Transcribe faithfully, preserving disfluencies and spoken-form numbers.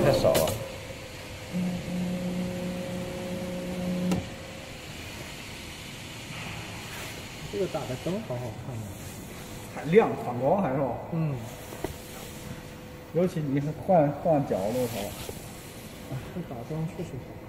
太少了。 这个打的灯好好看啊， 还亮，反光还是吧？ 嗯。 尤其你换换角度头， 这打灯确实好看。